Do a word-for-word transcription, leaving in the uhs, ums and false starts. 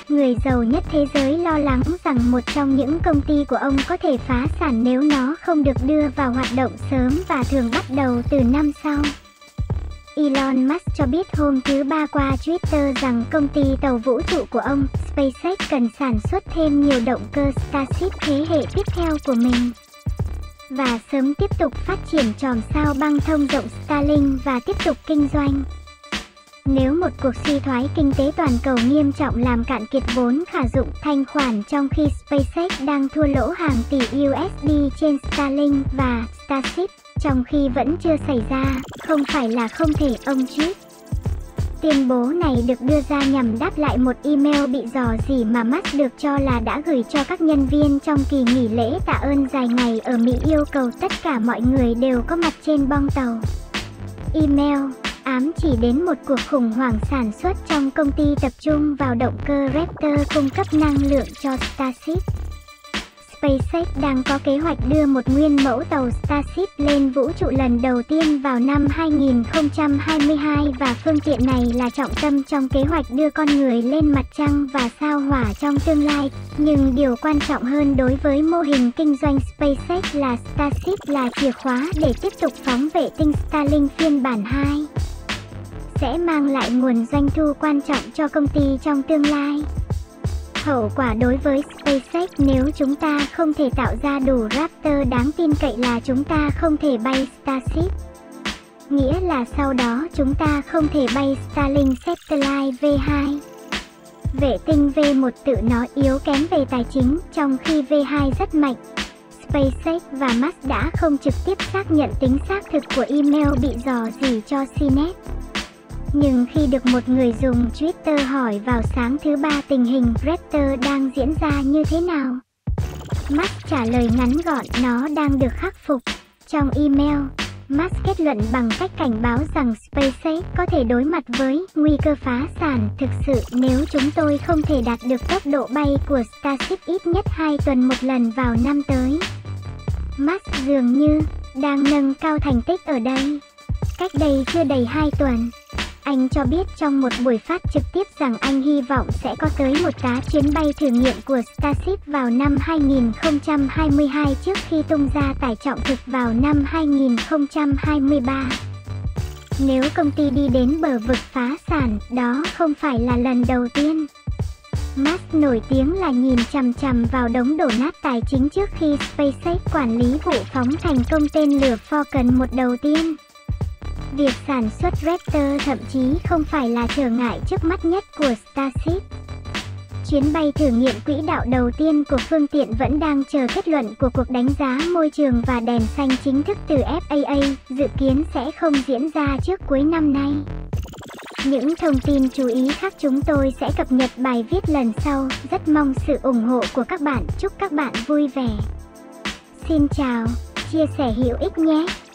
người giàu nhất thế giới lo lắng rằng một trong những công ty của ông có thể phá sản nếu nó không được đưa vào hoạt động sớm và thường bắt đầu từ năm sau. Elon Musk cho biết hôm thứ Ba qua Twitter rằng công ty tàu vũ trụ của ông, SpaceX, cần sản xuất thêm nhiều động cơ Starship thế hệ tiếp theo của mình và sớm tiếp tục phát triển chòm sao băng thông rộng Starlink và tiếp tục kinh doanh. Nếu một cuộc suy thoái kinh tế toàn cầu nghiêm trọng làm cạn kiệt vốn khả dụng thanh khoản trong khi SpaceX đang thua lỗ hàng tỷ u ét đê trên Starlink và Starship, trong khi vẫn chưa xảy ra, không phải là không thể, ông Trump. Tuyên bố này được đưa ra nhằm đáp lại một email bị rò rỉ mà Musk được cho là đã gửi cho các nhân viên trong kỳ nghỉ lễ tạ ơn dài ngày ở Mỹ, yêu cầu tất cả mọi người đều có mặt trên bong tàu. Email ám chỉ đến một cuộc khủng hoảng sản xuất trong công ty tập trung vào động cơ Raptor cung cấp năng lượng cho Starship. SpaceX đang có kế hoạch đưa một nguyên mẫu tàu Starship lên vũ trụ lần đầu tiên vào năm hai nghìn không trăm hai mươi hai và phương tiện này là trọng tâm trong kế hoạch đưa con người lên mặt trăng và sao Hỏa trong tương lai. Nhưng điều quan trọng hơn đối với mô hình kinh doanh SpaceX là Starship là chìa khóa để tiếp tục phóng vệ tinh Starlink phiên bản hai. Sẽ mang lại nguồn doanh thu quan trọng cho công ty trong tương lai. Hậu quả đối với SpaceX nếu chúng ta không thể tạo ra đủ Raptor đáng tin cậy là chúng ta không thể bay Starship. Nghĩa là sau đó chúng ta không thể bay Starlink Satellite V hai. Vệ tinh V một tự nó yếu kém về tài chính, trong khi V hai rất mạnh. SpaceX và Musk đã không trực tiếp xác nhận tính xác thực của email bị rò rỉ cho xê net. Nhưng khi được một người dùng Twitter hỏi vào sáng thứ Ba tình hình Raptor đang diễn ra như thế nào, Musk trả lời ngắn gọn nó đang được khắc phục. Trong email, Musk kết luận bằng cách cảnh báo rằng SpaceX có thể đối mặt với nguy cơ phá sản thực sự nếu chúng tôi không thể đạt được tốc độ bay của Starship ít nhất hai tuần một lần vào năm tới. Musk dường như đang nâng cao thành tích ở đây. Cách đây chưa đầy hai tuần, anh cho biết trong một buổi phát trực tiếp rằng anh hy vọng sẽ có tới một tá chuyến bay thử nghiệm của Starship vào năm hai nghìn không trăm hai mươi hai trước khi tung ra tải trọng thực vào năm hai nghìn không trăm hai mươi ba. Nếu công ty đi đến bờ vực phá sản, đó không phải là lần đầu tiên. Musk nổi tiếng là nhìn chằm chằm vào đống đổ nát tài chính trước khi SpaceX quản lý vụ phóng thành công tên lửa Falcon một đầu tiên. Việc sản xuất Raptor thậm chí không phải là trở ngại trước mắt nhất của Starship. Chuyến bay thử nghiệm quỹ đạo đầu tiên của phương tiện vẫn đang chờ kết luận của cuộc đánh giá môi trường và đèn xanh chính thức từ F A A, dự kiến sẽ không diễn ra trước cuối năm nay. Những thông tin chú ý khác chúng tôi sẽ cập nhật bài viết lần sau. Rất mong sự ủng hộ của các bạn. Chúc các bạn vui vẻ. Xin chào, chia sẻ hữu ích nhé.